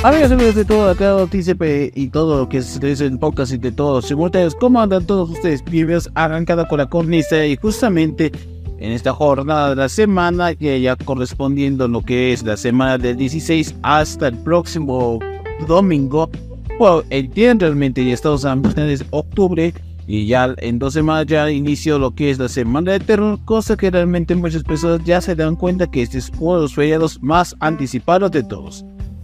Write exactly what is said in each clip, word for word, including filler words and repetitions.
Amigos, amigos de todo acá, T C P y todo lo que se dice en podcast y de todos simultáneos, ¿cómo andan todos ustedes? Bienvenidos arrancada con la cornisa y justamente en esta jornada de la semana, que ya correspondiendo lo que es la semana del dieciséis hasta el próximo domingo, bueno, entiendo realmente ya estamos a finales de octubre y ya en dos semanas ya inició lo que es la semana de terror, cosa que realmente muchas personas ya se dan cuenta que este es uno de los feriados más anticipados de todos.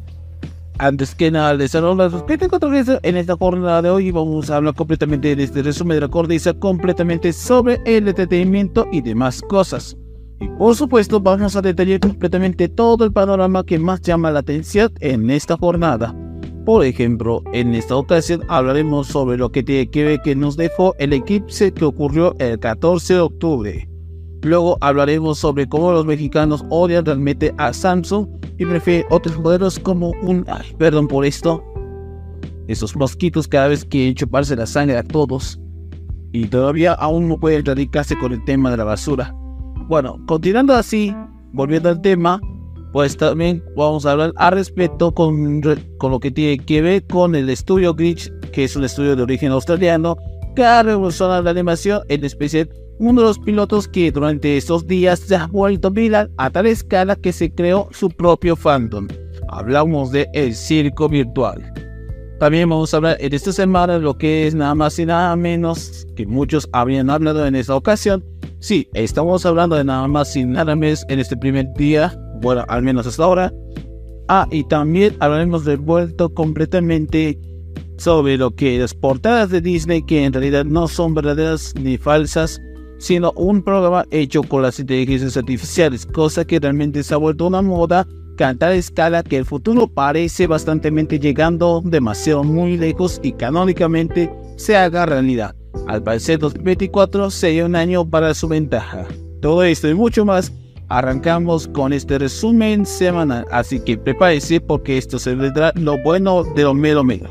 Antes que nada, les saludo la respecto en esta jornada de hoy y vamos a hablar completamente de este resumen de la cornisa, completamente sobre el entretenimiento y demás cosas. Y por supuesto vamos a detallar completamente todo el panorama que más llama la atención en esta jornada. Por ejemplo, en esta ocasión hablaremos sobre lo que tiene que ver que nos dejó el eclipse que ocurrió el catorce de octubre. Luego hablaremos sobre cómo los mexicanos odian realmente a Samsung y prefieren otros modelos como un... Ay, perdón por esto. Esos mosquitos cada vez quieren chuparse la sangre a todos. Y todavía aún no pueden erradicarse con el tema de la basura. Bueno, continuando así, volviendo al tema, pues también vamos a hablar al respecto con, con lo que tiene que ver con el estudio Glitch, que es un estudio de origen australiano que ha revolucionado la animación, en especial uno de los pilotos que durante estos días se ha vuelto viral a tal escala que se creó su propio fandom. Hablamos de el circo virtual. También vamos a hablar en esta semana lo que es nada más y nada menos que muchos habían hablado en esta ocasión. Sí, estamos hablando de nada más y nada menos en este primer día, bueno, al menos hasta ahora. Ah, y también hablaremos de vuelto completamente sobre lo que las portadas de Disney, que en realidad no son verdaderas ni falsas, sino un programa hecho con las inteligencias artificiales, cosa que realmente se ha vuelto una moda a tal escala que el futuro parece bastante llegando demasiado muy lejos y canónicamente se haga realidad. Al parecer dos mil veinticuatro sería un año para su ventaja. Todo esto y mucho más, arrancamos con este resumen semanal, así que prepárese porque esto se vendrá lo bueno de lo mero mero.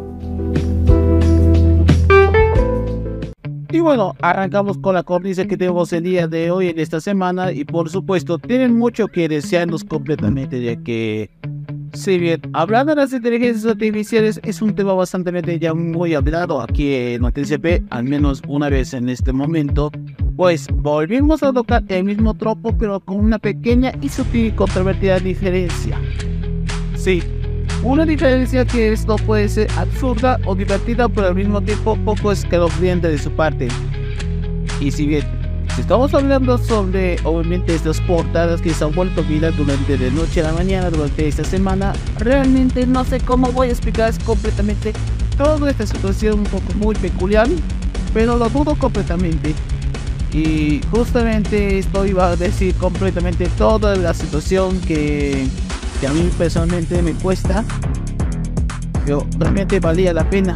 Y bueno, arrancamos con la cornisa que tenemos el día de hoy en esta semana y por supuesto tienen mucho que desearnos completamente, ya que si bien hablando de las inteligencias artificiales es un tema bastante ya muy hablado aquí en T C P, al menos una vez en este momento, pues volvimos a tocar el mismo tropo pero con una pequeña y sutil y controvertida diferencia. Sí, una diferencia que esto puede ser absurda o divertida, pero al mismo tiempo poco escalofriante de su parte. Y si bien, si estamos hablando sobre, obviamente, estas portadas que se han vuelto viral durante de noche a la mañana durante esta semana, realmente no sé cómo voy a explicar completamente toda esta situación un poco muy peculiar, pero lo dudo completamente. Y justamente esto iba a decir completamente toda la situación que... que a mí personalmente me cuesta, pero realmente valía la pena.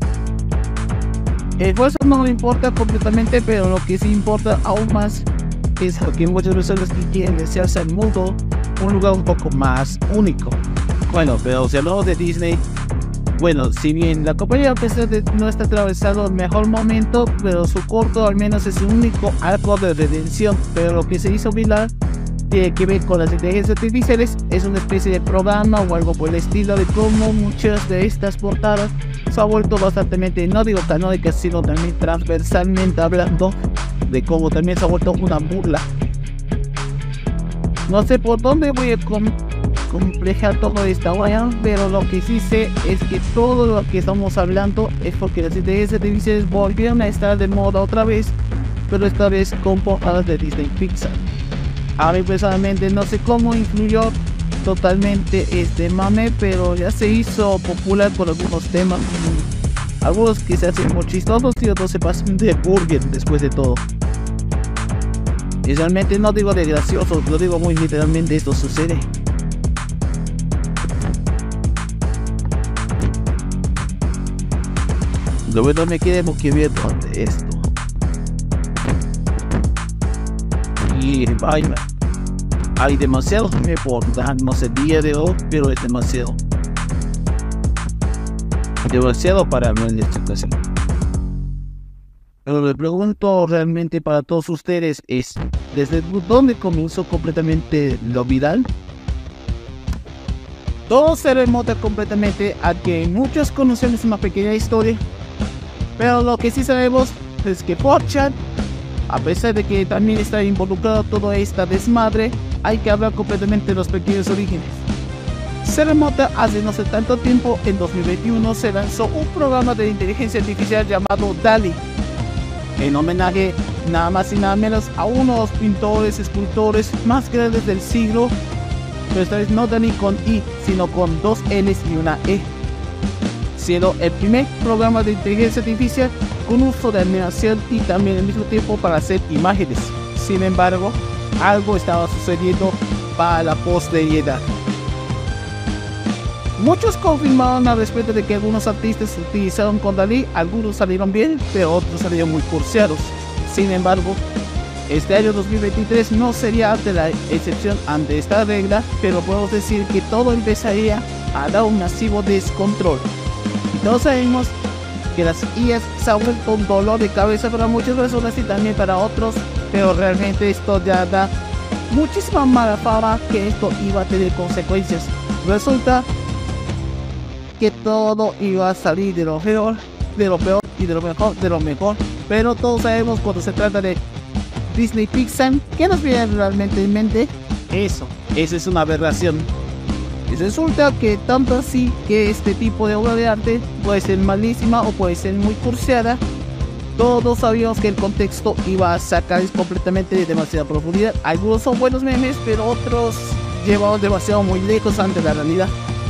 El esfuerzo no me importa completamente, pero lo que sí importa aún más es lo que muchas personas quieren desearse al mundo, un lugar un poco más único. Bueno, pero si hablamos de Disney, bueno, si bien la compañía no está atravesando el mejor momento, pero su corto al menos es el único arco de redención, pero lo que se hizo viral tiene que ver con las inteligencias artificiales, es una especie de programa o algo por el estilo de cómo muchas de estas portadas se ha vuelto bastante, no digo canónicas, sino también transversalmente hablando, de cómo también se ha vuelto una burla. No sé por dónde voy a com complejar todo esta guaya, pero lo que sí sé es que todo lo que estamos hablando es porque las inteligencias artificiales volvieron a estar de moda otra vez, pero esta vez con portadas de Disney Pixar. A mí personalmente no sé cómo influyó totalmente este mame, pero ya se hizo popular por algunos temas, algunos que se hacen muy chistosos y otros se pasan de burger después de todo. Y realmente no digo de gracioso, lo digo muy literalmente, esto sucede. Lo bueno me quedé boquiabierto ante esto. Y vaya, hay demasiados me por darnos el día de hoy, pero es demasiado. Demasiado para hablar en esta ocasión. Pero le pregunto realmente para todos ustedes es, ¿desde dónde comenzó completamente lo viral? Todo se remonta completamente a que muchos conocemos una pequeña historia, pero lo que sí sabemos es que cuatro chan, a pesar de que también está involucrado toda esta desmadre, hay que hablar completamente de los pequeños orígenes. Se remonta hace no sé tanto tiempo. En dos mil veintiuno se lanzó un programa de inteligencia artificial llamado DALL-E, en homenaje nada más y nada menos a uno de los pintores, escultores más grandes del siglo, pero esta vez no DALL-E con I, sino con dos L's y una E, siendo el primer programa de inteligencia artificial con uso de animación y también al mismo tiempo para hacer imágenes. Sin embargo, algo estaba sucediendo para la posteridad. Muchos confirmaron al respecto de que algunos artistas utilizaron con DALL-E, algunos salieron bien, pero otros salieron muy cursiados. Sin embargo, este año dos mil veintitrés no sería de la excepción ante esta regla, pero podemos decir que todo empezaría a dar un masivo descontrol. Y todos sabemos que las I As se han vuelto un dolor de cabeza para muchas personas y también para otros, pero realmente esto ya da muchísima mala fama que esto iba a tener consecuencias. Resulta que todo iba a salir de lo peor, de lo peor y de lo mejor, de lo mejor, pero todos sabemos cuando se trata de Disney Pixar, ¿qué nos viene realmente en mente? Eso, eso es una aberración. Y resulta que tanto así que este tipo de obra de arte puede ser malísima o puede ser muy cursiada. Todos sabíamos que el contexto iba a sacar completamente de demasiada profundidad. Algunos son buenos memes, pero otros llevados demasiado muy lejos ante la realidad.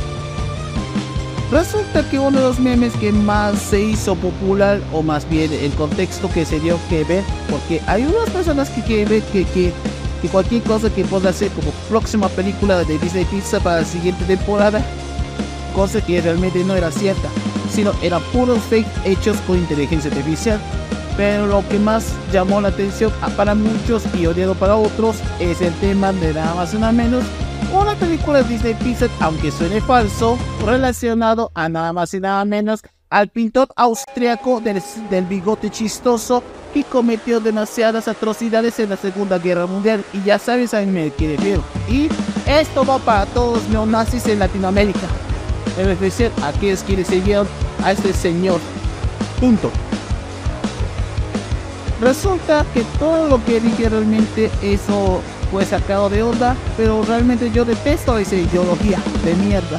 Resulta que uno de los memes que más se hizo popular, o más bien el contexto que se dio que ver, porque hay unas personas que quieren ver que, que, que cualquier cosa que pueda hacer como próxima película de Disney Pixar para la siguiente temporada, cosa que realmente no era cierta, sino eran puros fake hechos con inteligencia artificial. Pero lo que más llamó la atención para muchos y odiado para otros es el tema de nada más y nada menos una película de Disney Pixar, aunque suene falso, relacionado a nada más y nada menos al pintor austriaco del, del bigote chistoso que cometió demasiadas atrocidades en la Segunda Guerra Mundial. Y ya sabes a me quiere ver. Y esto va para todos los neonazis en Latinoamérica, en especial a aquellos que le siguieron a este señor. Punto. Resulta que todo lo que dije realmente eso fue sacado de onda, pero realmente yo detesto esa ideología de mierda.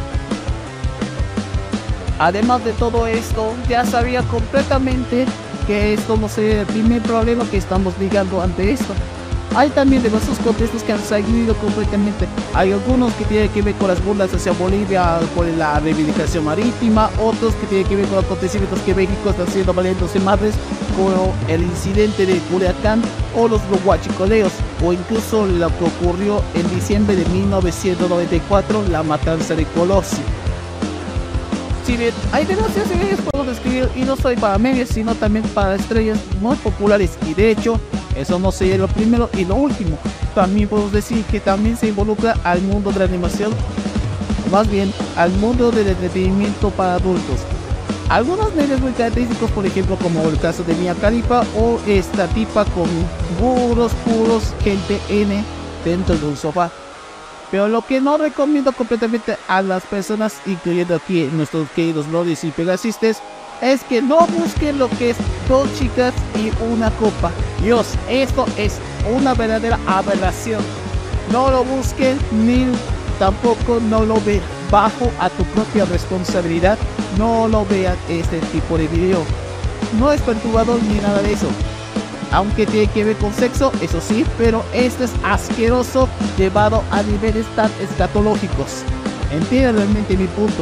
Además de todo esto, ya sabía completamente que esto no sería el primer problema que estamos ligando ante esto. Hay también diversos contextos que han salido completamente. Hay algunos que tienen que ver con las burlas hacia Bolivia por la reivindicación marítima, otros que tienen que ver con acontecimientos que México está haciendo valiéndose madres, como el incidente de Culiacán o los huachicoleos, o incluso lo que ocurrió en diciembre de mil novecientos noventa y cuatro, la matanza de Colosio. Si bien hay demasiadas ideas puedo describir, y no soy para medios sino también para estrellas muy populares, y de hecho eso no sería lo primero y lo último. También podemos decir que también se involucra al mundo de la animación, o más bien al mundo del entretenimiento para adultos. Algunos medios muy característicos, por ejemplo como el caso de Mia Khalifa o esta tipa con puros puros gente N dentro de un sofá. Pero lo que no recomiendo completamente a las personas, incluyendo aquí nuestros queridos lords y pegasistes, es que no busquen lo que es dos chicas y una copa. Dios, esto es una verdadera aberración. No lo busquen ni tampoco no lo vean. Bajo a tu propia responsabilidad, no lo vean este tipo de video. No es perturbador ni nada de eso. Aunque tiene que ver con sexo, eso sí, pero esto es asqueroso llevado a niveles tan escatológicos. Entienden realmente mi punto.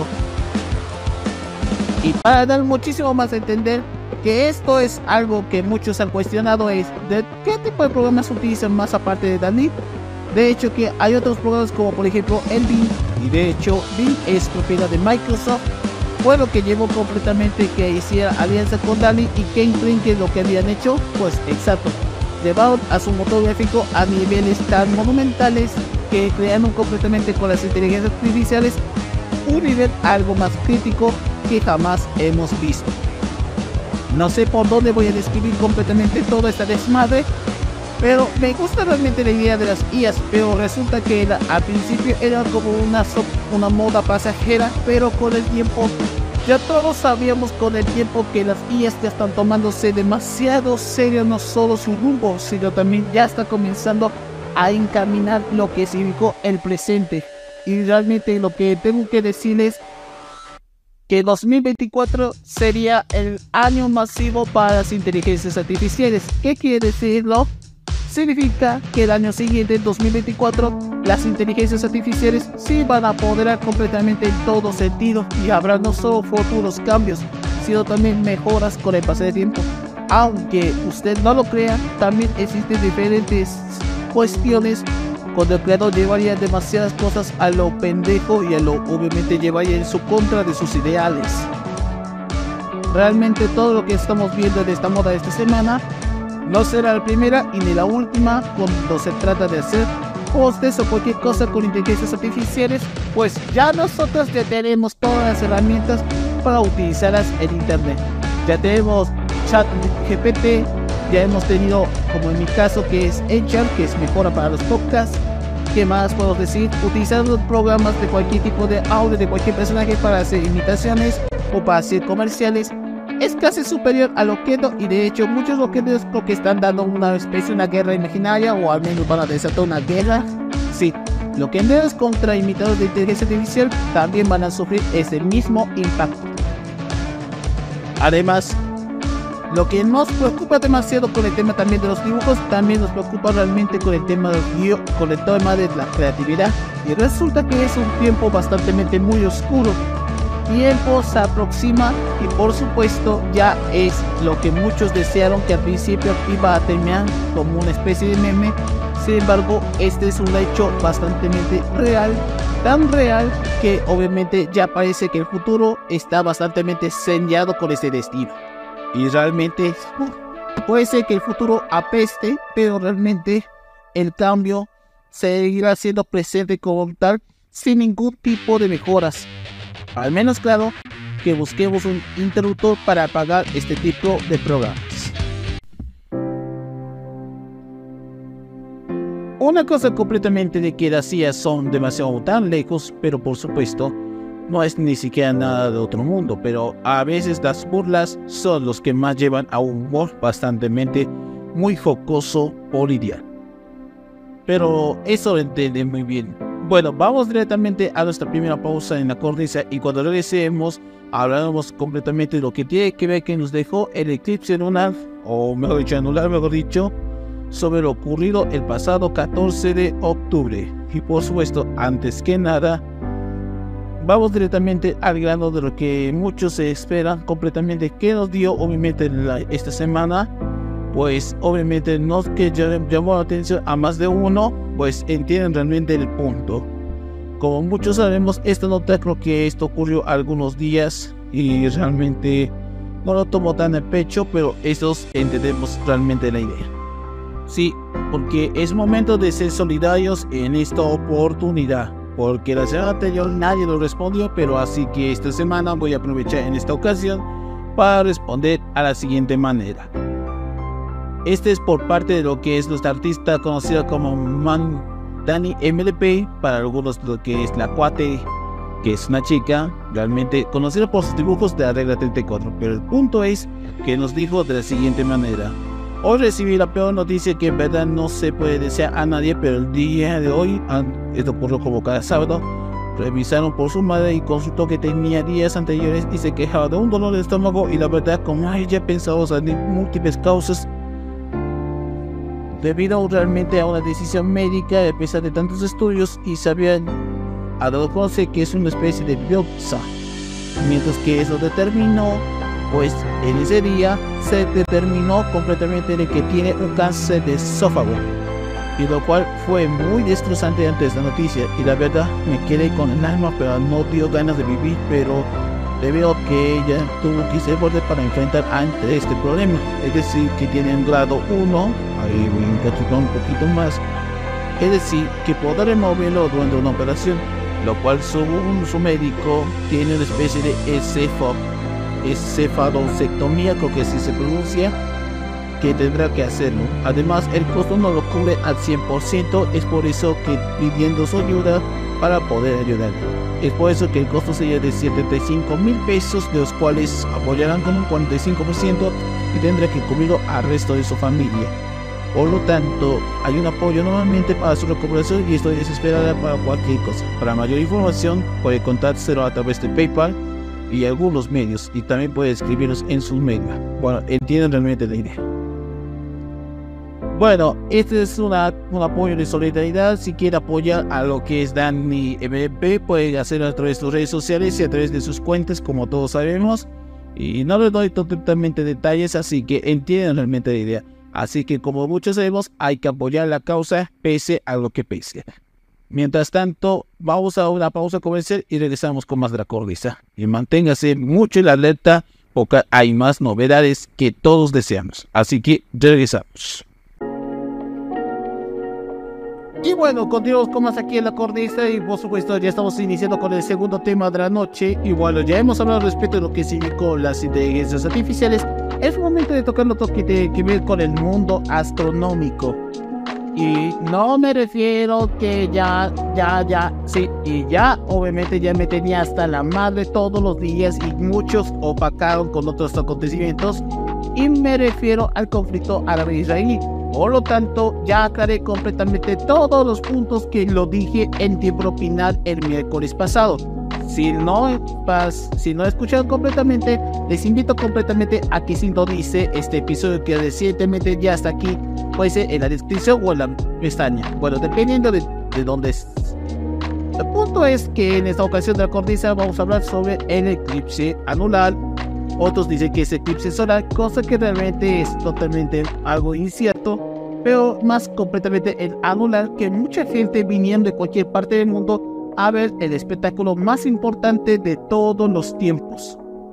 Y para dar muchísimo más a entender que esto es algo que muchos han cuestionado, es de qué tipo de programas utilizan más aparte de DALL-E. De hecho que hay otros programas como por ejemplo el Bing, y de hecho Bing es propiedad de Microsoft. Fue lo que llevó completamente que hiciera alianza con DALL-E. ¿Y qué creen que es lo que habían hecho? Pues exacto, llevaron a su motor gráfico a niveles tan monumentales que crearon completamente con las inteligencias artificiales un nivel algo más crítico que jamás hemos visto. No sé por dónde voy a describir completamente toda esta desmadre, Pero me gusta realmente la idea de las I As, pero resulta que era, al principio era como una, so una moda pasajera, pero con el tiempo, ya todos sabíamos con el tiempo que las I As ya están tomándose demasiado serio no solo su rumbo, sino también ya está comenzando a encaminar lo que significó el presente. Y realmente lo que tengo que decirles que dos mil veinticuatro sería el año masivo para las inteligencias artificiales. ¿Qué quiere decirlo? Significa que el año siguiente, dos mil veinticuatro, las inteligencias artificiales sí van a apoderar completamente en todo sentido y habrá no solo futuros cambios, sino también mejoras con el paso del tiempo. Aunque usted no lo crea, también existen diferentes cuestiones cuando el creador llevaría demasiadas cosas a lo pendejo y a lo obviamente llevaría en su contra de sus ideales. Realmente todo lo que estamos viendo de esta moda de esta semana no será la primera y ni la última cuando se trata de hacer postes o cualquier cosa con inteligencias artificiales, pues ya nosotros ya tenemos todas las herramientas para utilizarlas en internet. Ya tenemos ChatGPT, ya hemos tenido, como en mi caso, que es Anchor, que es mejora para los podcasts. ¿Qué más puedo decir? Utilizando programas de cualquier tipo de audio, de cualquier personaje para hacer imitaciones o para hacer comerciales. Es casi superior a Loquendo y de hecho muchos Loquendos creo que están dando una especie de una guerra imaginaria o al menos van a desatar una guerra. Sí, Loquendos contra imitadores de inteligencia artificial también van a sufrir ese mismo impacto. Además, lo que nos preocupa demasiado con el tema también de los dibujos, también nos preocupa realmente con el tema de los guiones, con el tema de la creatividad. Y resulta que es un tiempo bastante muy oscuro. Tiempo se aproxima y por supuesto ya es lo que muchos desearon, que al principio iba a terminar como una especie de meme. Sin embargo, este es un hecho bastante real, tan real que obviamente ya parece que el futuro está bastante sellado con ese destino. Y realmente puede ser que el futuro apeste, pero realmente el cambio seguirá siendo presente como tal sin ningún tipo de mejoras. Al menos claro que busquemos un interruptor para apagar este tipo de programas. Una cosa completamente de que las I As son demasiado tan lejos, pero por supuesto no es ni siquiera nada de otro mundo, pero a veces las burlas son los que más llevan a un humor bastante muy jocoso o lidiar. Pero eso lo entiende muy bien. Bueno, vamos directamente a nuestra primera pausa en la cornisa y cuando regresemos hablaremos completamente de lo que tiene que ver que nos dejó el eclipse lunar, o mejor dicho, anular, mejor dicho, sobre lo ocurrido el pasado catorce de octubre. Y por supuesto, antes que nada, vamos directamente al grano de lo que muchos se esperan completamente que nos dio obviamente la, esta semana. Pues obviamente nos que llamó la atención a más de uno, pues entienden realmente el punto. Como muchos sabemos, esta nota creo que esto ocurrió algunos días y realmente no lo tomo tan en pecho, pero estos entendemos realmente la idea. Sí, porque es momento de ser solidarios en esta oportunidad. Porque la semana anterior nadie lo respondió, pero así que esta semana voy a aprovechar en esta ocasión para responder a la siguiente manera. Este es por parte de lo que es nuestra artista conocida como Man Dani M L P, para algunos lo que es la Cuate, que es una chica realmente conocida por sus dibujos de la regla treinta y cuatro, pero el punto es que nos dijo de la siguiente manera: hoy recibí la peor noticia que en verdad no se puede desear a nadie, pero el día de hoy, esto ocurrió como cada sábado, revisaron por su madre y consultó que tenía días anteriores y se quejaba de un dolor de estómago, y la verdad, como ella pensaba salir múltiples causas debido realmente a una decisión médica a pesar de tantos estudios, y se habían dado a conocer que es una especie de biopsia, mientras que eso determinó, pues en ese día se determinó completamente de que tiene un cáncer de esófago, y lo cual fue muy destrozante ante esta noticia, y la verdad me quedé con el alma, pero no dio ganas de vivir, pero debido a que ella tuvo que irse borde para enfrentar ante este problema, es decir, que tiene un grado uno, ahí voy a enfatizar un poquito más, es decir, que podrá removerlo durante una operación, lo cual según su médico tiene una especie de encefalocectomía, creo que así se pronuncia, que tendrá que hacerlo. Además, el costo no lo cubre al cien por ciento, es por eso que pidiendo su ayuda para poder ayudarle. Es por eso que el costo sería de setenta y cinco mil pesos, de los cuales apoyarán con un cuarenta y cinco por ciento y tendrá que cubrirlo al resto de su familia. Por lo tanto, hay un apoyo nuevamente para su recuperación y estoy desesperada para cualquier cosa. Para mayor información puede contactárselo a través de PayPal y algunos medios, y también puede escribirnos en sus medios. Bueno, entienden realmente la idea. Bueno, este es una, un apoyo de solidaridad. Si quiere apoyar a lo que es Dani M V P, puede hacerlo a través de sus redes sociales y a través de sus cuentas, como todos sabemos. Y no les doy totalmente detalles, así que entienden realmente la idea. Así que, como muchos sabemos, hay que apoyar la causa pese a lo que pese. Mientras tanto, vamos a una pausa comercial y regresamos con más de la cornisa. Y manténgase mucho en la alerta porque hay más novedades que todos deseamos. Así que regresamos. Y bueno, continuamos con más aquí en la cornisa y por supuesto ya estamos iniciando con el segundo tema de la noche. Y bueno, ya hemos hablado respecto de lo que significó las inteligencias artificiales. Es momento de tocar lo que tiene que ver con el mundo astronómico. Y no me refiero que ya, ya, ya, sí, y ya, obviamente ya me tenía hasta la madre todos los días y muchos opacaron con otros acontecimientos. Y me refiero al conflicto árabe-israelí. Por lo tanto, ya aclaré completamente todos los puntos que lo dije en tiempo final el miércoles pasado. Si no, pas, si no escucharon completamente, les invito completamente a que sintonice este episodio que recientemente ya está aquí, puede ser en la descripción o en la pestaña. Bueno, dependiendo de, de dónde es. El punto es que en esta ocasión de la cornisa vamos a hablar sobre el eclipse anular. Otros dicen que es eclipse solar, cosa que realmente es totalmente algo incierto, pero más completamente el anular, que mucha gente viniendo de cualquier parte del mundo a ver el espectáculo más importante de todos los tiempos.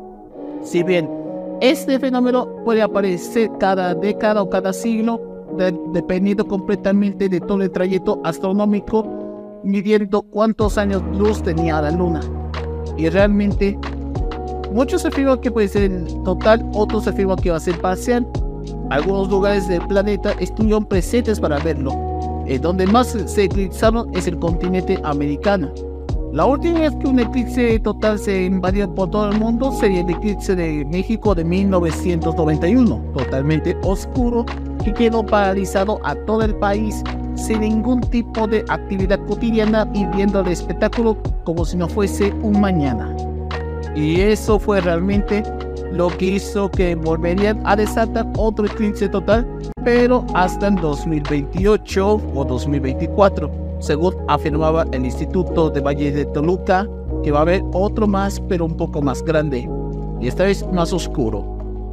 Si bien este fenómeno puede aparecer cada década o cada siglo, de, dependiendo completamente de todo el trayecto astronómico, midiendo cuántos años luz tenía la luna. Y realmente muchos afirman que puede ser total, otros afirman que va a ser parcial. Algunos lugares del planeta estuvieron presentes para verlo. El donde más se eclipsaron es el continente americano. La última vez que un eclipse total se invadió por todo el mundo sería el eclipse de México de mil novecientos noventa y uno, totalmente oscuro, que quedó paralizado a todo el país sin ningún tipo de actividad cotidiana y viendo el espectáculo como si no fuese un mañana. Y eso fue realmente lo que hizo que volverían a desatar otro eclipse total, pero hasta en dos mil veintiocho o dos mil veinticuatro, según afirmaba el Instituto de Valle de Toluca, que va a haber otro más, pero un poco más grande, y esta vez más oscuro.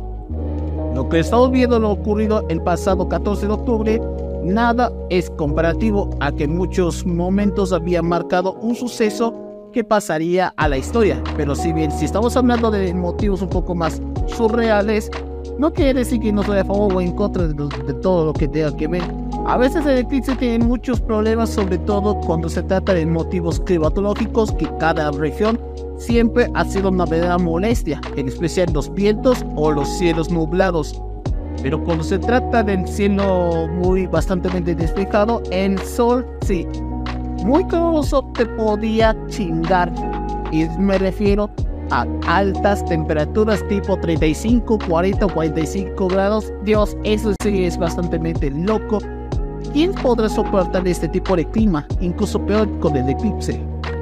Lo que estamos viendo lo ocurrido el pasado catorce de octubre, nada es comparativo a que en muchos momentos había marcado un suceso que pasaría a la historia. Pero si bien si estamos hablando de motivos un poco más surreales, no quiere decir que no soy a favor o en contra de, de todo lo que tenga que ver. A veces el eclipse tiene muchos problemas, sobre todo cuando se trata de motivos climatológicos, que cada región siempre ha sido una verdadera molestia, en especial los vientos o los cielos nublados. Pero cuando se trata del cielo muy bastante despejado, el sol sí, muy caluroso, te podía chingar. Y me refiero a altas temperaturas tipo treinta y cinco, cuarenta o cuarenta y cinco grados. Dios, eso sí es bastante loco. ¿Quién podrá soportar este tipo de clima? Incluso peor con el eclipse.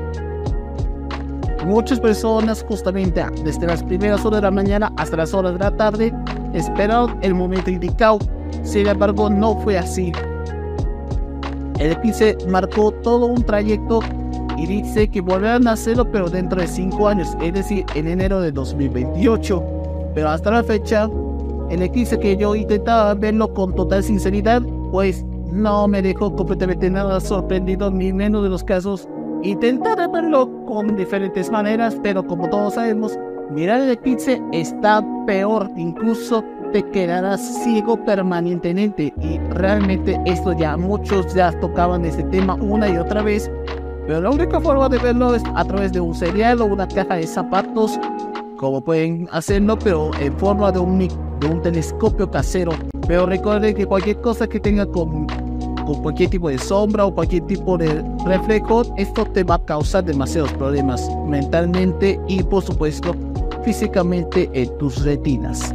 Muchas personas justamente desde las primeras horas de la mañana hasta las horas de la tarde esperaron el momento indicado. Sin embargo, no fue así. El eclipse marcó todo un trayecto y dice que volverán a hacerlo, pero dentro de cinco años, es decir, en enero de dos mil veintiocho. Pero hasta la fecha, el eclipse que yo intentaba verlo con total sinceridad, pues no me dejó completamente nada sorprendido, ni menos de los casos. Intentaré verlo con diferentes maneras, pero como todos sabemos, mirar el eclipse está peor, incluso te quedarás ciego permanentemente. Y realmente esto ya muchos ya tocaban este tema una y otra vez, pero la única forma de verlo es a través de un cereal o una caja de zapatos, como pueden hacerlo, pero en forma de un, de un telescopio casero. Pero recuerde que cualquier cosa que tenga con, con cualquier tipo de sombra o cualquier tipo de reflejo, esto te va a causar demasiados problemas mentalmente y por supuesto físicamente en tus retinas.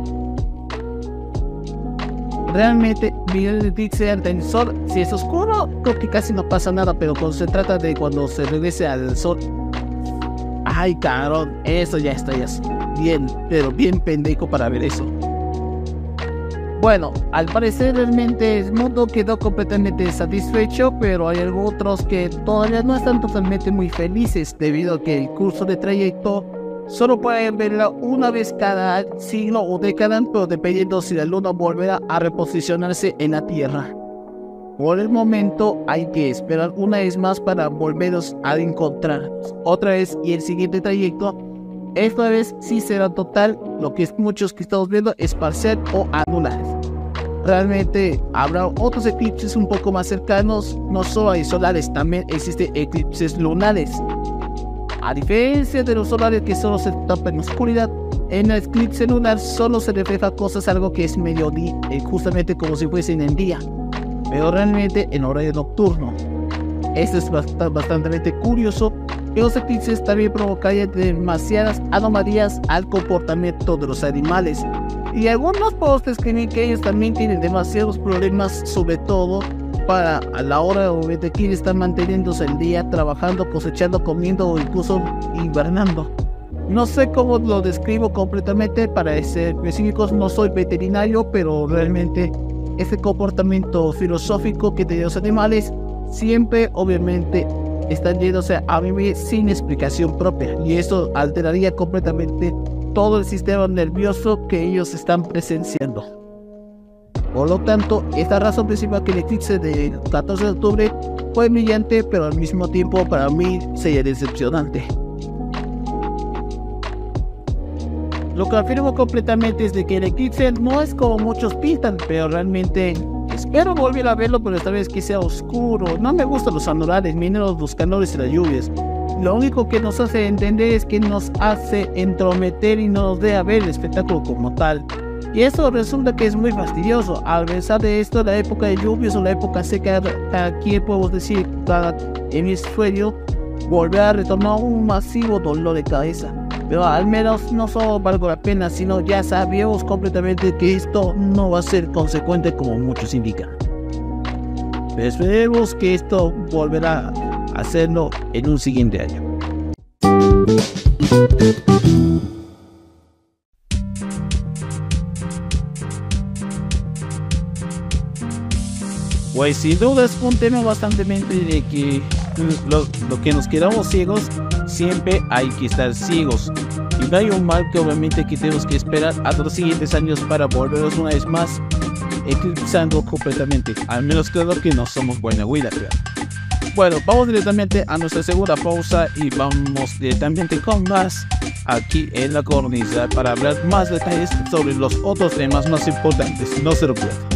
Realmente Miguel dice ante el sol, si es oscuro creo que casi no pasa nada, pero cuando se trata de cuando se regrese al sol, ay cabrón, eso ya está ya bien, pero bien pendejo para ver eso. Bueno, al parecer realmente el mundo quedó completamente satisfecho, pero hay otros que todavía no están totalmente muy felices debido a que el curso de trayecto solo pueden verla una vez cada siglo o década, pero dependiendo si la luna volverá a reposicionarse en la Tierra. Por el momento hay que esperar una vez más para volverlos a encontrar otra vez, y el siguiente trayecto esta vez sí será total, lo que es muchos que estamos viendo es parcial o anular. Realmente habrá otros eclipses un poco más cercanos, no solo hay solares, también existen eclipses lunares. A diferencia de los solares que solo se tapan en oscuridad, en el eclipse lunar solo se refleja cosas algo que es mediodía, justamente como si fuesen en día, pero realmente en horario nocturno. Esto es bastante, bastante curioso, que los eclipses también provocarían demasiadas anomalías al comportamiento de los animales. Y algunos postes creen que ellos también tienen demasiados problemas, sobre todo para a la hora de que están manteniéndose el día, trabajando, cosechando, comiendo o incluso hibernando. No sé cómo lo describo completamente, para ser específicos no soy veterinario, pero realmente ese comportamiento filosófico que tienen los animales siempre obviamente están yéndose a vivir sin explicación propia, y eso alteraría completamente todo el sistema nervioso que ellos están presenciando. Por lo tanto, esta razón principal que el eclipse del catorce de octubre fue brillante, pero al mismo tiempo para mí sería decepcionante. Lo que afirmo completamente es de que el eclipse no es como muchos pintan, pero realmente espero volver a verlo, pero esta vez que sea oscuro. No me gustan los anulares, menos los calores y las lluvias. Lo único que nos hace entender es que nos hace entrometer y no nos deja ver el espectáculo como tal. Y eso resulta que es muy fastidioso. A pesar de esto, la época de lluvias o la época seca, aquí podemos decir cada hemisferio volverá a retornar un masivo dolor de cabeza. Pero al menos no solo valgo la pena, sino ya sabíamos completamente que esto no va a ser consecuente como muchos indican. Pero esperemos que esto volverá a hacerlo en un siguiente año. Pues sin duda es un tema bastante de que lo, lo que nos quedamos ciegos, siempre hay que estar ciegos. Y no hay un mal que obviamente que tenemos que esperar hasta los siguientes años para volvernos una vez más eclipsando completamente. Al menos creo que no somos buena huida, creo. Bueno, vamos directamente a nuestra segunda pausa y vamos directamente con más aquí en la cornisa para hablar más detalles sobre los otros temas más importantes. No se lo pierdan.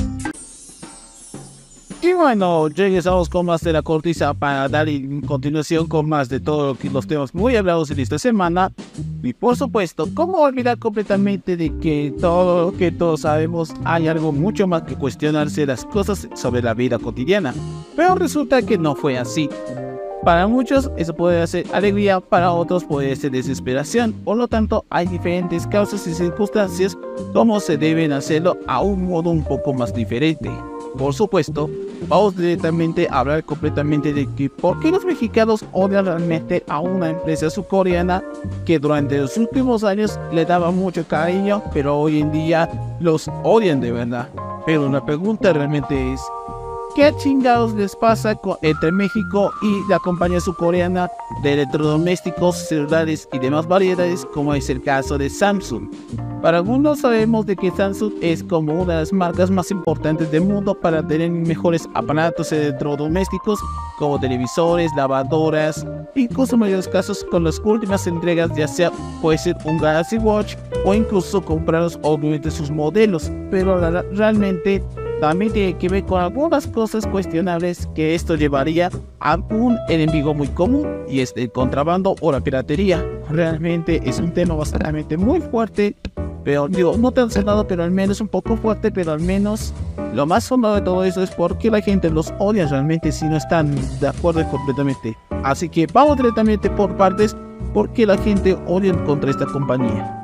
Y bueno, regresamos con más de la cornisa para dar en continuación con más de todos los temas muy hablados en esta semana. Y por supuesto, ¿cómo olvidar completamente de que todo lo que todos sabemos hay algo mucho más que cuestionarse las cosas sobre la vida cotidiana? Pero resulta que no fue así. Para muchos eso puede ser alegría, para otros puede ser desesperación. Por lo tanto, hay diferentes causas y circunstancias como se deben hacerlo a un modo un poco más diferente. Por supuesto, vamos directamente a hablar completamente de que por qué los mexicanos odian realmente a una empresa surcoreana que durante los últimos años le daba mucho cariño, pero hoy en día los odian de verdad. Pero la pregunta realmente es, ¿qué chingados les pasa con, entre México y la compañía surcoreana de electrodomésticos, celulares y demás variedades, como es el caso de Samsung? Para algunos sabemos de que Samsung es como una de las marcas más importantes del mundo para tener mejores aparatos electrodomésticos como televisores, lavadoras, incluso en mayores casos con las últimas entregas, ya sea puede ser un Galaxy Watch o incluso comprarlos obviamente sus modelos, pero la, realmente también tiene que ver con algunas cosas cuestionables que esto llevaría a un enemigo muy común, y es el contrabando o la piratería. Realmente es un tema bastante muy fuerte Pero digo, no tan sonado, pero al menos un poco fuerte, pero al menos lo más sonado de todo eso es porque la gente los odia realmente si no están de acuerdo completamente. Así que vamos directamente por partes, porque la gente odia contra esta compañía.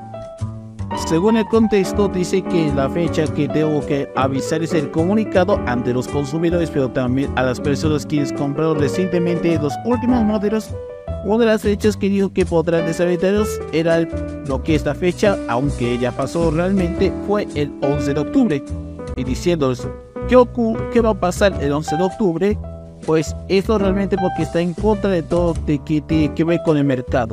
Según el contexto, dice que la fecha que tengo que avisar es el comunicado ante los consumidores, pero también a las personas quienes compraron recientemente los últimos modelos. Una de las fechas que dijo que podrán deshabilitarlos era el, lo que esta fecha, aunque ya pasó realmente, fue el once de octubre. Y diciéndoles, ¿qué, ¿qué va a pasar el once de octubre? Pues esto realmente porque está en contra de todo de que tiene que ver con el mercado.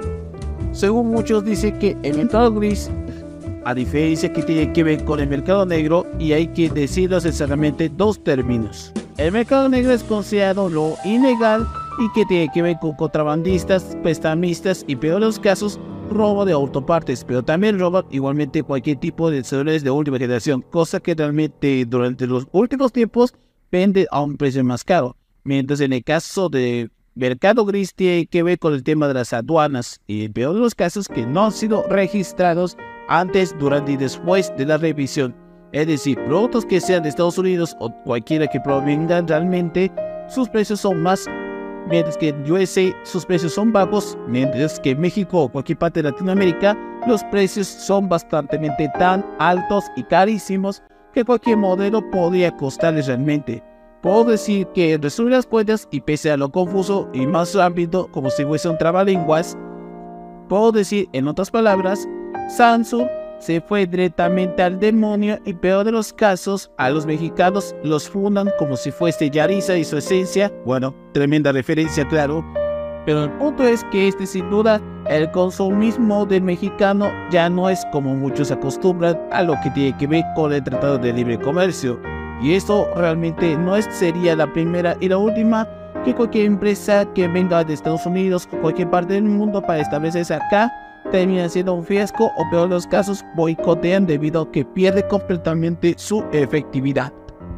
Según muchos dice que el mercado gris, a diferencia que tiene que ver con el mercado negro, y hay que decirlo sinceramente dos términos. El mercado negro es considerado lo ilegal y que tiene que ver con contrabandistas, prestamistas y peor de los casos, robo de autopartes, pero también roban igualmente cualquier tipo de celulares de última generación, cosa que realmente durante los últimos tiempos vende a un precio más caro. Mientras en el caso de mercado gris tiene que ver con el tema de las aduanas y en peor de los casos que no han sido registrados antes, durante y después de la revisión. Es decir, productos que sean de Estados Unidos o cualquiera que provengan realmente, sus precios son más, mientras que en U S A sus precios son bajos, mientras que en México o cualquier parte de Latinoamérica los precios son bastante tan altos y carísimos que cualquier modelo podría costarles realmente. Puedo decir que en resumen las cuentas, y pese a lo confuso y más rápido como si fuese un trabalenguas, puedo decir en otras palabras, Samsung se fue directamente al demonio y peor de los casos, a los mexicanos los fundan como si fuese Yaritza y su esencia. Bueno, tremenda referencia, claro. Pero el punto es que este sin duda, el consumismo del mexicano ya no es como muchos acostumbran a lo que tiene que ver con el Tratado de Libre Comercio. Y esto realmente no es, sería la primera y la última que cualquier empresa que venga de Estados Unidos o cualquier parte del mundo para establecerse acá termina siendo un fiasco o peor de los casos boicotean debido a que pierde completamente su efectividad.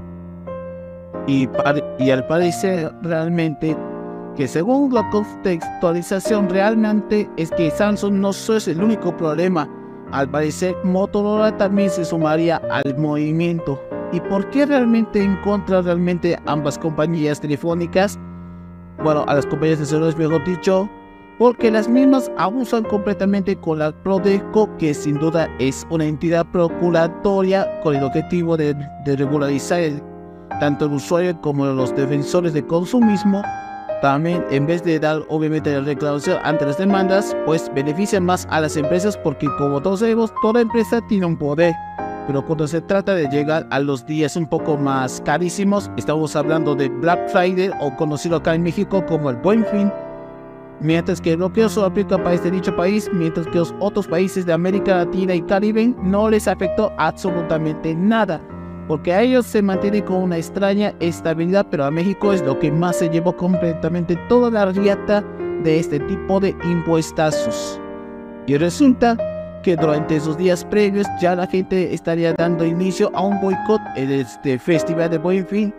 Y, y al parecer realmente que según la contextualización realmente es que Samsung no es el único problema. Al parecer Motorola también se sumaría al movimiento. ¿Y por qué realmente en contra realmente ambas compañías telefónicas? Bueno, a las compañías de celulares mejor dicho, porque las mismas abusan completamente con la Prodeco, que sin duda es una entidad procuratoria con el objetivo de, de regularizar el, tanto el usuario como los defensores de consumismo. También, en vez de dar obviamente la reclamación ante las demandas, pues benefician más a las empresas porque, como todos sabemos, toda empresa tiene un poder. Pero cuando se trata de llegar a los días un poco más carísimos, estamos hablando de Black Friday, o conocido acá en México como el Buen Fin, mientras que el bloqueo solo aplica para este dicho país, mientras que los otros países de América Latina y Caribe no les afectó absolutamente nada, porque a ellos se mantiene con una extraña estabilidad, pero a México es lo que más se llevó completamente toda la riata de este tipo de impuestazos. Y resulta que durante esos días previos ya la gente estaría dando inicio a un boicot en este festival de Buen Fin,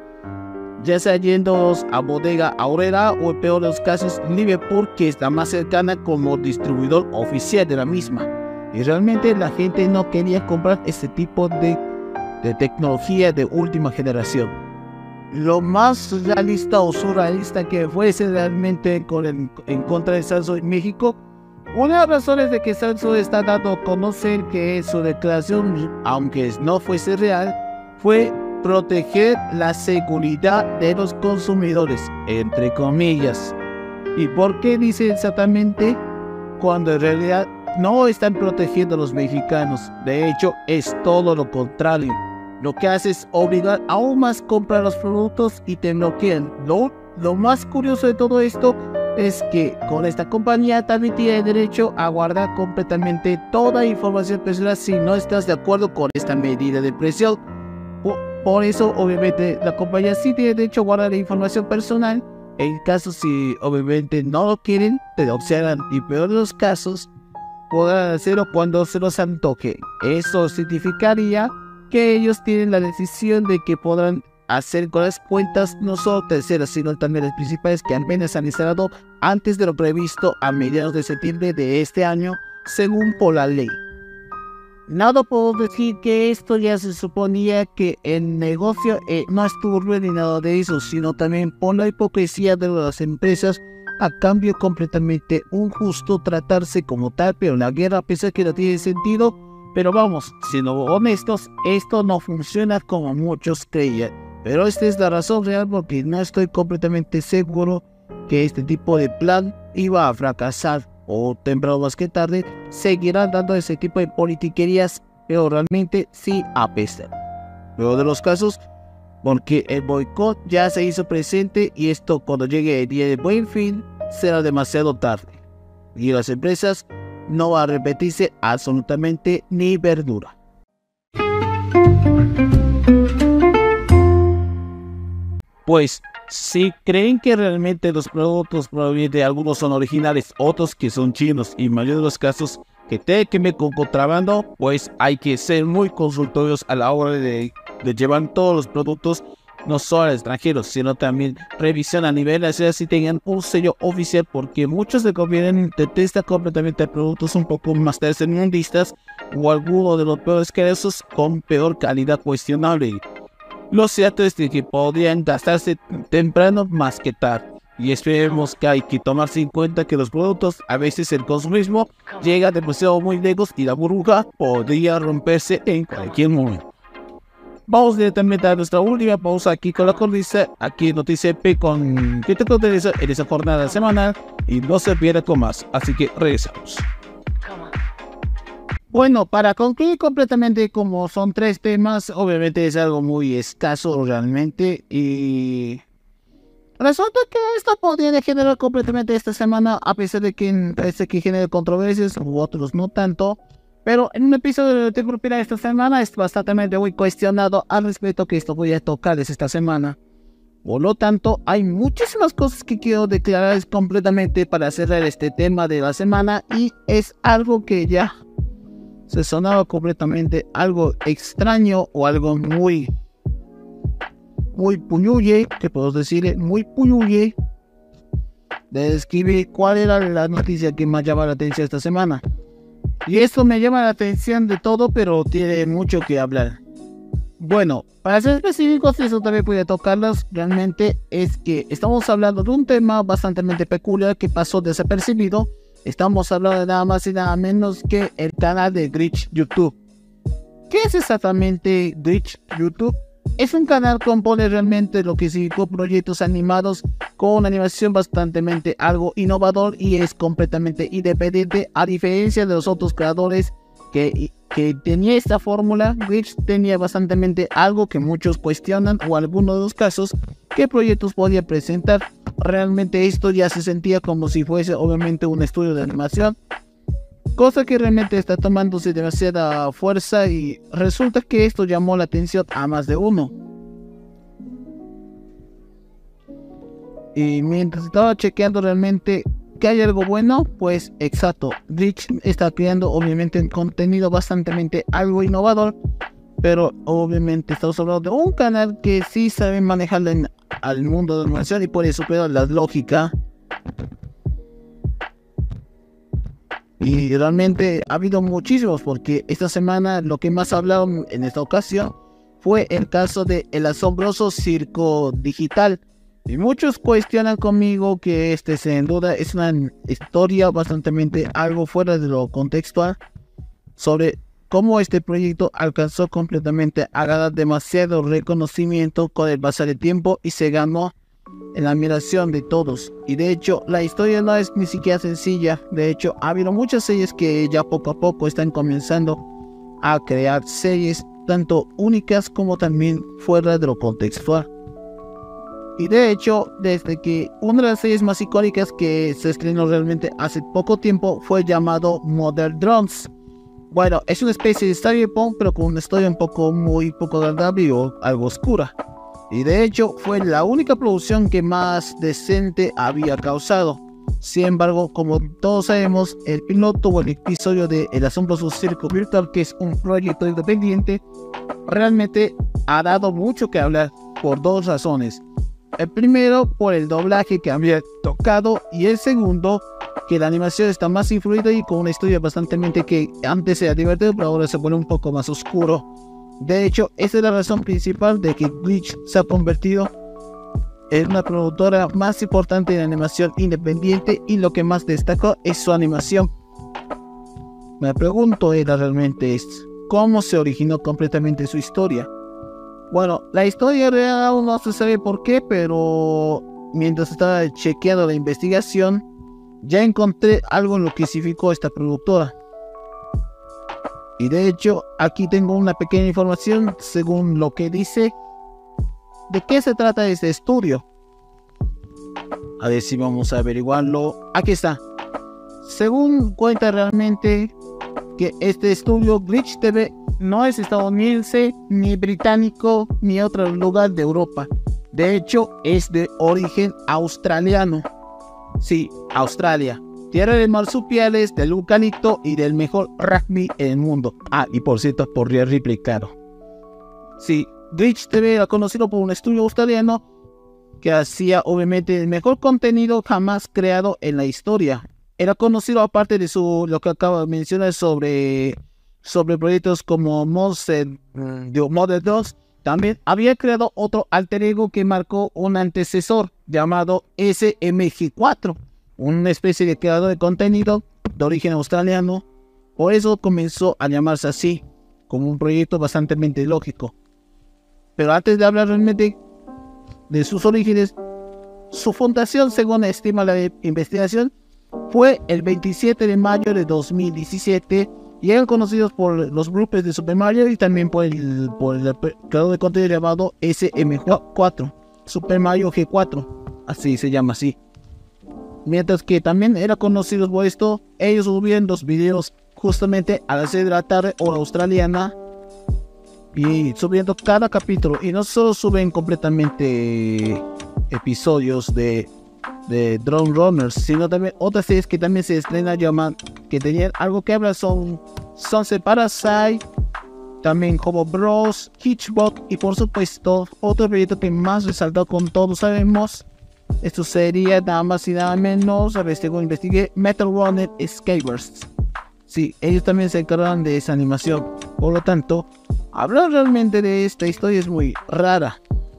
ya sea yendo a Bodega Aurrera o en peor de los casos Liverpool, que está más cercana como distribuidor oficial de la misma. Y realmente la gente no quería comprar este tipo de, de tecnología de última generación. Lo más realista o surrealista que fuese realmente con el, en contra de Samsung en México, una de las razones de que Samsung está dando a conocer que su declaración, aunque no fuese real, fue proteger la seguridad de los consumidores, entre comillas. ¿Y por qué dice exactamente? Cuando en realidad no están protegiendo a los mexicanos. De hecho, es todo lo contrario. Lo que hace es obligar aún más a comprar los productos y te bloquean. Lo, lo más curioso de todo esto es que con esta compañía también tiene derecho a guardar completamente toda información personal si no estás de acuerdo con esta medida de presión. Por, por eso, obviamente, la compañía sí tiene derecho a guardar la información personal. En caso si obviamente no lo quieren, te lo observan, y peor de los casos, podrán hacerlo cuando se los antoje. Eso significaría que ellos tienen la decisión de que podrán hacer con las cuentas no solo terceras, sino también las principales que apenas han instalado antes de lo previsto a mediados de septiembre de este año, según por la ley. nada puedo decir que esto ya se suponía que el negocio eh, no estuvo bien ni nada de eso, sino también por la hipocresía de las empresas a cambio completamente injusto tratarse como tal, pero la guerra a pesar que no tiene sentido, pero vamos, siendo honestos, esto no funciona como muchos creían, pero esta es la razón real porque no estoy completamente seguro que este tipo de plan iba a fracasar o temprano más que tarde seguirán dando ese tipo de politiquerías, pero realmente sí apestan. Luego de los casos, porque el boicot ya se hizo presente y esto cuando llegue el día de Buen Fin será demasiado tarde y las empresas no va a repetirse absolutamente ni verdura. Pues si creen que realmente los productos provienen de algunos son originales, otros que son chinos y en mayoría de los casos que te queme con contrabando, pues hay que ser muy consultorios a la hora de, de llevar todos los productos, no solo a extranjeros, sino también revisión a nivel nacional si tengan un sello oficial, porque muchos de gobierno detestan completamente productos un poco más tercermundistas o algunos de los peores que esos con peor calidad cuestionable. Lo cierto es que podrían gastarse temprano más que tarde. Y esperemos que hay que tomarse en cuenta que los productos, a veces el consumismo, llega demasiado muy lejos y la burbuja podría romperse en cualquier momento. Vamos directamente a nuestra última pausa aquí con la cornisa, aquí en Noticia P con que te interesa en esa jornada semanal y no se pierda con más. Así que regresamos. Bueno, para concluir completamente, como son tres temas, obviamente es algo muy escaso realmente y resulta que esto podría generar completamente esta semana, a pesar de que parece que genera controversias u otros no tanto, pero en un episodio de Te Grupira esta semana es bastante muy cuestionado al respecto que esto voy a tocarles esta semana. Por lo tanto, hay muchísimas cosas que quiero declarar completamente para cerrar este tema de la semana y es algo que ya se sonaba completamente algo extraño o algo muy muy puñuye, que puedo decirle muy puñuye, de describir cuál era la noticia que más llama la atención esta semana. Y esto me llama la atención de todo, pero tiene mucho que hablar. Bueno, para ser específicos, eso también puede tocarlos, realmente es que estamos hablando de un tema bastante peculiar que pasó desapercibido. Estamos hablando de nada más y nada menos que el canal de Glitch YouTube. ¿Qué es exactamente Glitch YouTube? Es un canal que compone realmente lo que significó proyectos animados con una animación bastante algo innovador y es completamente independiente, a diferencia de los otros creadores que, que tenía esta fórmula. Glitch tenía bastante algo que muchos cuestionan o algunos de los casos qué proyectos podía presentar. Realmente esto ya se sentía como si fuese obviamente un estudio de animación, cosa que realmente está tomándose demasiada fuerza y resulta que esto llamó la atención a más de uno. Y mientras estaba chequeando realmente que hay algo bueno, pues exacto, Glitch está creando obviamente un contenido bastante algo innovador, pero obviamente estamos hablando de un canal que sí sabe manejar en, al mundo de la animación y por eso pero la lógica. Y realmente ha habido muchísimos, porque esta semana lo que más hablaron en esta ocasión fue el caso de El Asombroso Circo Digital. Y muchos cuestionan conmigo que este sin duda es una historia bastante algo fuera de lo contextual sobre cómo este proyecto alcanzó completamente a ganar demasiado reconocimiento con el pasar del tiempo y se ganó en la admiración de todos. Y de hecho la historia no es ni siquiera sencilla. De hecho ha habido muchas series que ya poco a poco están comenzando a crear series tanto únicas como también fuera de lo contextual. Y de hecho, desde que una de las series más icónicas que se estrenó realmente hace poco tiempo fue llamado Mother Drones. Bueno, es una especie de cyberpunk, pero con una historia un poco muy poco agradable o algo oscura. Y de hecho, fue la única producción que más decente había causado. Sin embargo, como todos sabemos, el piloto o el episodio de El Asombroso Circo Virtual, que es un proyecto independiente, realmente ha dado mucho que hablar por dos razones. El primero, por el doblaje que había tocado, y el segundo, que la animación está más influida y con una historia bastante que antes era divertido, pero ahora se pone un poco más oscuro. De hecho, esa es la razón principal de que Glitch se ha convertido en una productora más importante de animación independiente, y lo que más destacó es su animación. Me pregunto era realmente es cómo se originó completamente su historia. Bueno, la historia real aún no se sabe por qué, pero mientras estaba chequeando la investigación, ya encontré algo en lo que significó esta productora. Y de hecho, aquí tengo una pequeña información según lo que dice de qué se trata este estudio. A ver si vamos a averiguarlo. Aquí está. Según cuenta realmente que este estudio Glitch T V no es estadounidense, ni británico, ni otro lugar de Europa. De hecho, es de origen australiano. Sí, Australia. Tierra de marsupiales, del eucalipto y del mejor rugby en el mundo. Ah, y por cierto, por Rhea Ripley, claro. Sí, Glitch T V era conocido por un estudio australiano que hacía obviamente el mejor contenido jamás creado en la historia. Era conocido, aparte de su lo que acabo de mencionar sobre, sobre proyectos como Monster, mm, Mother dos, también había creado otro alter ego que marcó un antecesor llamado S M G cuatro, una especie de creador de contenido de origen australiano. Por eso comenzó a llamarse así, como un proyecto bastante lógico. Pero antes de hablar realmente de sus orígenes, su fundación, según estima la investigación, fue el veintisiete de mayo de dos mil diecisiete, y eran conocidos por los grupos de Super Mario y también por el, por el creador de contenido llamado S M G cuatro, Super Mario G cuatro, así se llama así. Mientras que también eran conocidos por esto, ellos subían los videos justamente a las seis de la tarde, hora australiana, y subiendo cada capítulo. Y no solo suben completamente episodios de, de Drone Runners, sino también otras series que también se estrenan, llaman, que tenían algo que hablar, son Sunset Parasite, también Hobo Bros, Hitchbot, y por supuesto otro proyecto que más resaltó, con todos sabemos, esto sería nada más y nada menos, a ver, según investigué, Metal Runner Escapers. Sí, ellos también se encargan de esa animación. Por lo tanto, hablar realmente de esta historia es muy rara.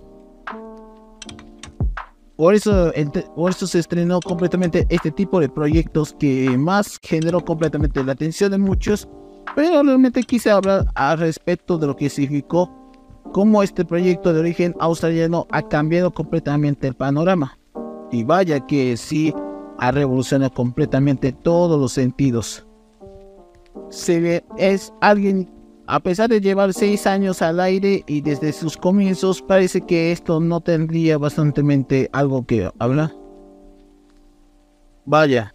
Por eso, por eso se estrenó completamente este tipo de proyectos, que más generó completamente la atención de muchos. Pero realmente quise hablar al respecto de lo que significó, cómo este proyecto de origen australiano ha cambiado completamente el panorama. Y vaya que sí, ha revolucionado completamente todos los sentidos. Se ve, es alguien, a pesar de llevar seis años al aire y desde sus comienzos, parece que esto no tendría bastante algo que hablar. Vaya.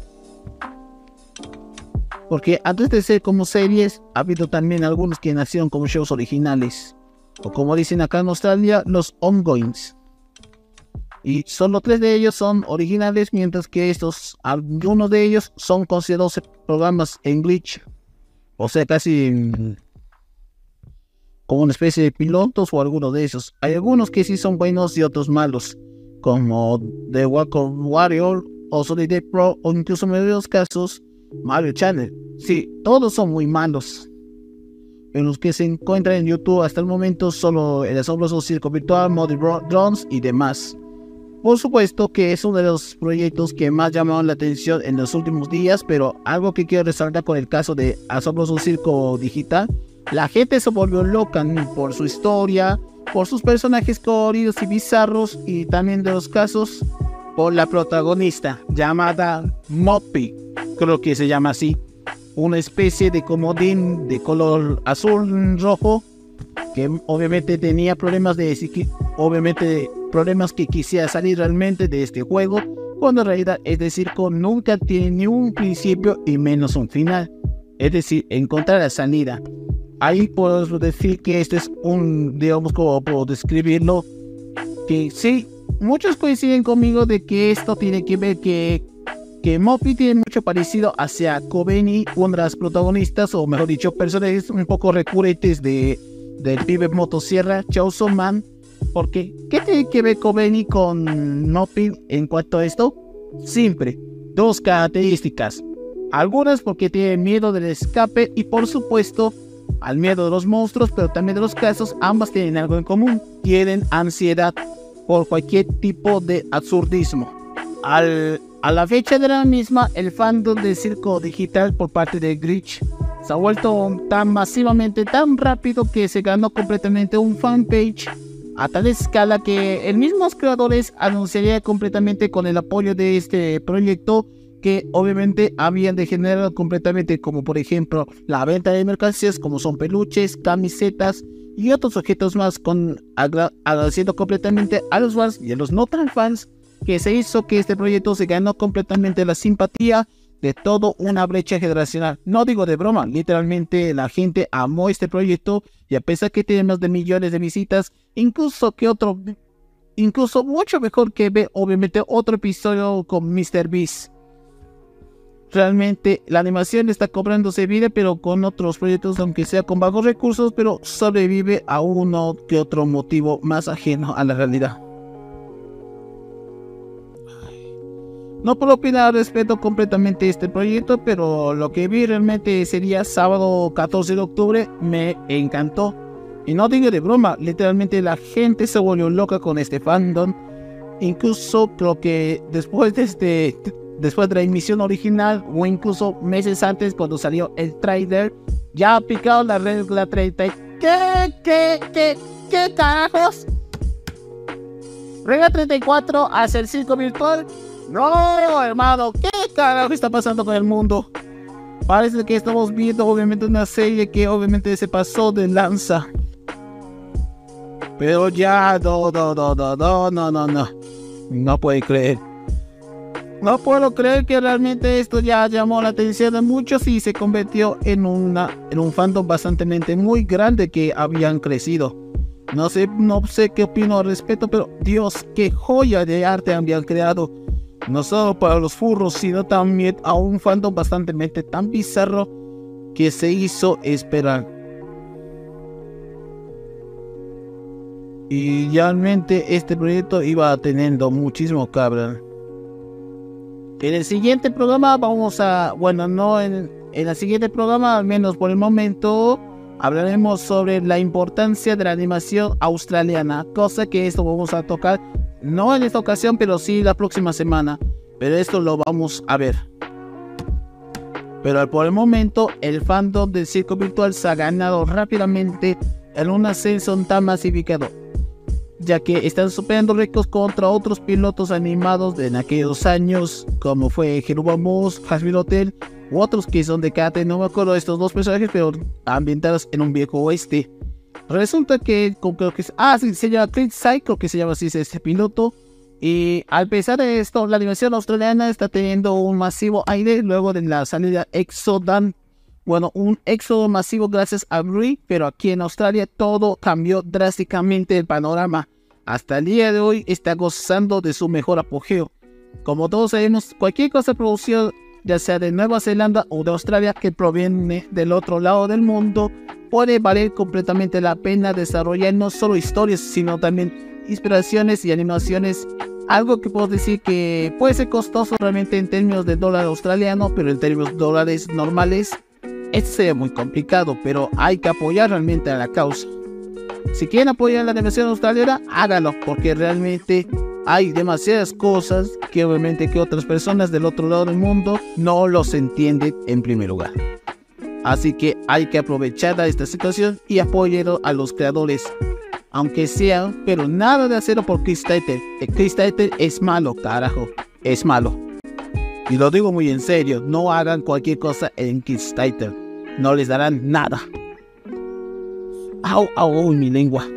Porque antes de ser como series, ha habido también algunos que nacieron como shows originales, o como dicen acá en Australia, los ongoings. Y solo tres de ellos son originales, mientras que estos, algunos de ellos son considerados programas en Glitch. O sea, casi mmm, como una especie de pilotos o algunos de esos. Hay algunos que sí son buenos y otros malos, como The Walker Warrior o Solid Pro, o incluso en varios casos Mario Channel. Sí, todos son muy malos. En los que se encuentran en YouTube hasta el momento solo el asombroso circo virtual, Muddy Drones y demás. Por supuesto que es uno de los proyectos que más llamaron la atención en los últimos días, pero algo que quiero resaltar con el caso de Asombroso Circo Digital, la gente se volvió loca por su historia, por sus personajes coloridos y bizarros, y también de los casos por la protagonista, llamada Moppy, creo que se llama así, una especie de comodín de color azul rojo, que obviamente tenía problemas de obviamente problemas que quisiera salir realmente de este juego, cuando en realidad este circo nunca tiene ni un principio y menos un final, es decir, encontrar la salida. Ahí puedo decir que este es un, digamos, como puedo describirlo, que sí, muchos coinciden conmigo de que esto tiene que ver que que Moppy tiene mucho parecido hacia Kobeni, una de las protagonistas, o mejor dicho, personajes un poco recurrentes de del pibe motosierra, Chainsaw Man. Porque, ¿qué tiene que ver Kobeni con Moppy en cuanto a esto? Simple, dos características. Algunas porque tienen miedo del escape y por supuesto al miedo de los monstruos, pero también de los casos. Ambas tienen algo en común: tienen ansiedad por cualquier tipo de absurdismo. Al, a la fecha de la misma, el fandom de Circo Digital por parte de Glitch se ha vuelto tan masivamente, tan rápido, que se ganó completamente un fanpage a tal escala que el mismos creadores anunciarían completamente con el apoyo de este proyecto que obviamente habían degenerado completamente, como por ejemplo la venta de mercancías como son peluches, camisetas y otros objetos más, con agra agradeciendo completamente a los fans y a los no tan fans, que se hizo que este proyecto se ganó completamente la simpatía de toda una brecha generacional. No digo de broma, literalmente la gente amó este proyecto, y a pesar que tiene más de millones de visitas, incluso que otro, incluso mucho mejor que ver obviamente otro episodio con míster Beast. Realmente la animación está cobrándose vida, pero con otros proyectos, aunque sea con bajos recursos, pero sobrevive a uno que otro motivo más ajeno a la realidad. No puedo opinar, respeto completamente este proyecto, pero lo que vi realmente sería sábado catorce de octubre, me encantó. Y no digo de broma, literalmente la gente se volvió loca con este fandom. Incluso creo que después de este, después de la emisión original, o incluso meses antes cuando salió el trailer, ya ha aplicado la regla treinta. ¿Qué, qué, qué, qué carajos? Regla treinta y cuatro, hacer circo virtual. No, hermano, ¿qué carajo está pasando con el mundo? Parece que estamos viendo obviamente una serie que obviamente se pasó de lanza. Pero ya, no, no, no, no, no, no, no, no. No puedo creer. No puedo creer que realmente esto ya llamó la atención de muchos y se convirtió en, una, en un fandom bastante muy grande que habían crecido. No sé, no sé qué opino al respecto, pero Dios, qué joya de arte habían creado. No solo para los furros, sino también a un fandom bastante tan bizarro que se hizo esperar. Y realmente este proyecto iba teniendo muchísimo cabra. En el siguiente programa vamos a... Bueno, no en, en el siguiente programa, al menos por el momento, hablaremos sobre la importancia de la animación australiana. Cosa que esto vamos a tocar, no en esta ocasión, pero sí la próxima semana. Pero esto lo vamos a ver. Pero por el momento, el fandom del circo virtual se ha ganado rápidamente en un ascenso tan masificado, ya que están superando récords contra otros pilotos animados de en aquellos años, como fue Jerubamos, Hasbin Hotel, u otros que son de karate. No me acuerdo de estos dos personajes, pero ambientados en un viejo oeste. Resulta que, creo que ah, sí, se llama Clint Sai, creo que se llama así este piloto. Y a pesar de esto, la animación australiana está teniendo un masivo aire luego de la salida Exodan. Bueno, un éxodo masivo gracias a Brie, pero aquí en Australia todo cambió drásticamente el panorama. Hasta el día de hoy está gozando de su mejor apogeo. Como todos sabemos, cualquier cosa producida, ya sea de Nueva Zelanda o de Australia, que proviene del otro lado del mundo, puede valer completamente la pena desarrollar no solo historias, sino también inspiraciones y animaciones. Algo que puedo decir que puede ser costoso realmente en términos de dólar australiano, pero en términos de dólares normales, esto sería muy complicado, pero hay que apoyar realmente a la causa. Si quieren apoyar la animación australiana, háganlo, porque realmente hay demasiadas cosas que obviamente que otras personas del otro lado del mundo no los entienden en primer lugar. Así que hay que aprovechar esta situación y apoyar a los creadores, aunque sea, pero nada de hacerlo por Kickstarter. El Kickstarter es malo, carajo, es malo. Y lo digo muy en serio, no hagan cualquier cosa en Kickstarter, no les darán nada. Au, au, au, mi lengua.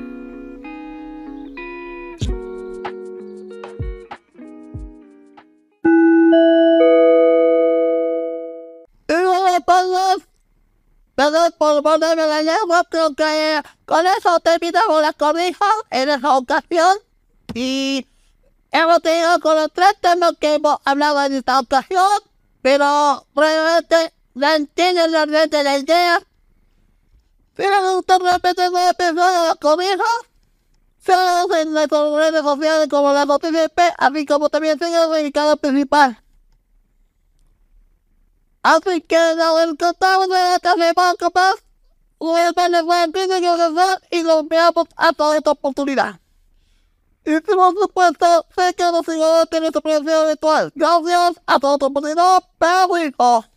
Perdón por ponerme la lengua, creo que con eso terminamos la corrija en esta ocasión. Y hemos tenido con los tres temas que hemos hablado en esta ocasión, pero realmente no entienden realmente la idea. Si les gusta realmente no episodio de la corrija, síganos en nuestras redes sociales como la Noticia I P, así como también síganos en el canal principal. Así que nos encontramos en esta semana más. Vuelven a regresar y nos veamos hasta esta oportunidad. Y por supuesto, sé que nos sigan en nuestra presencia virtual. Gracias, hasta otra oportunidad, perrijo.